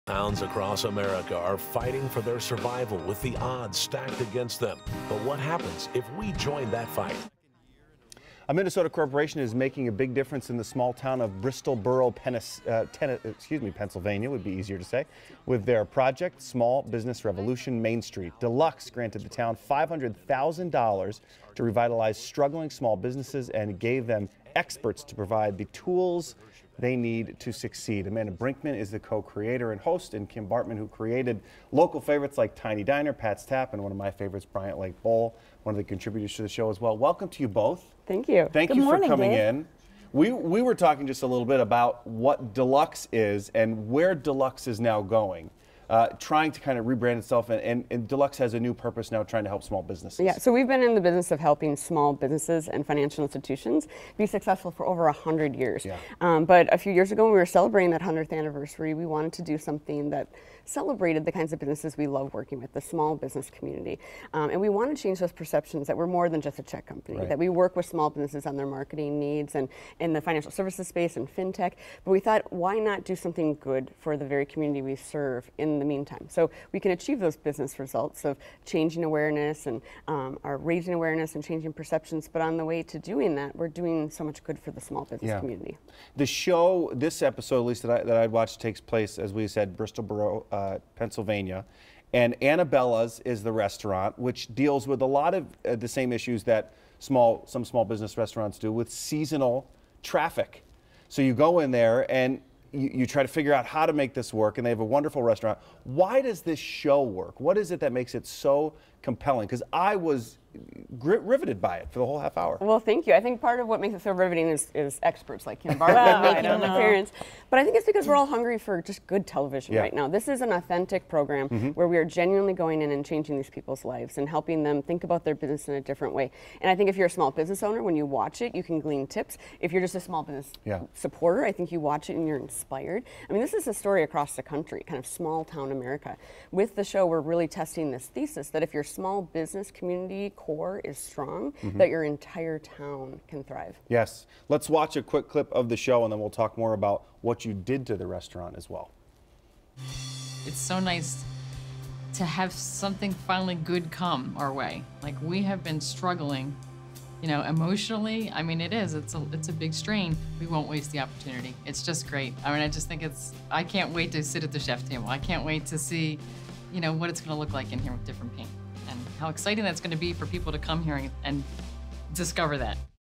Towns across America are fighting for their survival with the odds stacked against them. But what happens if we join that fight? A Minnesota corporation is making a big difference in the small town of Bristol Borough, Pennsylvania, would be easier to say, with their project, Small Business Revolution Main Street. Deluxe granted the town $500,000 to revitalize struggling small businesses and gave them experts to provide the tools they need to succeed. Amanda Brinkman is the co-creator and host, and Kim Bartman, who created local favorites like Tiny Diner, Pat's Tap, and one of my favorites, Bryant Lake Bowl, one of the contributors to the show as well. Welcome to you both. Thank you. Thank you for coming in. We were talking just a little bit about what Deluxe is and where Deluxe is now going. Trying to kind of rebrand itself, and Deluxe has a new purpose now, trying to help small businesses. Yeah, so we've been in the business of helping small businesses and financial institutions be successful for over 100 years. Yeah. But a few years ago, when we were celebrating that 100th anniversary, we wanted to do something that celebrated the kinds of businesses we love working with, the small business community. And we want to change those perceptions that we're more than just a check company, right, that we work with small businesses on their marketing needs and in the financial services space and fintech. But we thought, why not do something good for the very community we serve in the meantime? So we can achieve those business results of changing awareness and are raising awareness and changing perceptions. But on the way to doing that, we're doing so much good for the small business community. The show, this episode at least that I'd watched, takes place, as we said, Bristol Borough, Pennsylvania. And Annabella's is the restaurant, which deals with a lot of the same issues that some small business restaurants do with seasonal traffic. So you go in there and you try to figure out how to make this work, and they have a wonderful restaurant. Why does this show work? What is it that makes it so compelling? Because I was riveted by it for the whole half hour. Well, thank you. I think part of what makes it so riveting is experts like Kim Bartman making an appearance. But I think it's because we're all hungry for just good television right now. This is an authentic program where we are genuinely going in and changing these people's lives and helping them think about their business in a different way. And I think if you're a small business owner, when you watch it, you can glean tips. If you're just a small business supporter, I think you watch it and you're inspired. I mean, this is a story across the country, kind of small town America. With the show, we're really testing this thesis that if your small business community core is strong, that your entire town can thrive. Yes. Let's watch a quick clip of the show, and then we'll talk more about what you did to the restaurant as well. It's so nice to have something finally good come our way. Like, we have been struggling, you know, emotionally. I mean, it's a big strain. We won't waste the opportunity. It's just great. I mean, I just think I can't wait to sit at the chef table. I can't wait to see, you know, what it's gonna look like in here with different paint, and how exciting that's gonna be for people to come here and discover that.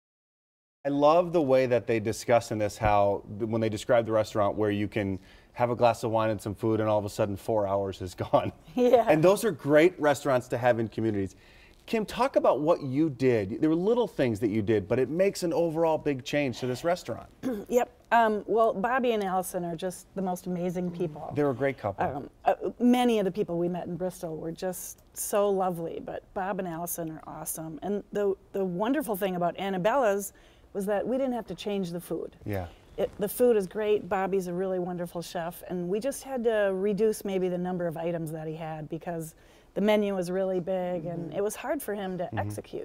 I love the way that they discuss in this how, when they describe the restaurant, where you can have a glass of wine and some food and all of a sudden 4 hours is gone. Yeah. And those are great restaurants to have in communities. Kim, talk about what you did. There were little things that you did, but it makes an overall big change to this restaurant. Yep. Well, Bobby and Allison are just the most amazing people. They're a great couple. Many of the people we met in Bristol were just so lovely, but Bob and Allison are awesome. And the wonderful thing about Annabella's was that we didn't have to change the food. Yeah. The food is great. Bobby's a really wonderful chef, and we just had to reduce maybe the number of items that he had because the menu was really big, and it was hard for him to execute.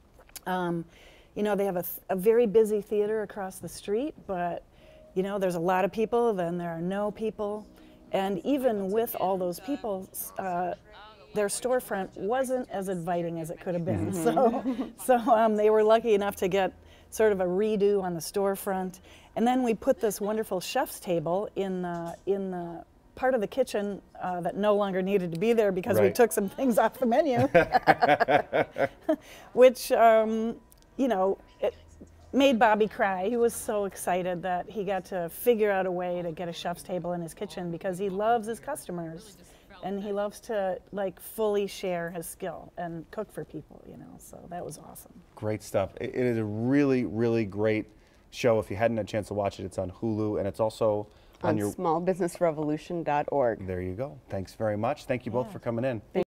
You know, they have a very busy theater across the street, but, you know, there's a lot of people, then there are no people. And even with all those people, their storefront wasn't as inviting as it could have been. So they were lucky enough to get sort of a redo on the storefront. And then we put this wonderful chef's table in the part of the kitchen that no longer needed to be there because we took some things off the menu, which, you know, it made Bobby cry. He was so excited that he got to figure out a way to get a chef's table in his kitchen because he loves his customers and he loves to, like, fully share his skill and cook for people, you know, so that was awesome. Great stuff. It is a really, really great show. If you hadn't had a chance to watch it, it's on Hulu, and it's also on your smallbusinessrevolution.org. There you go. Thanks very much. Thank you both for coming in.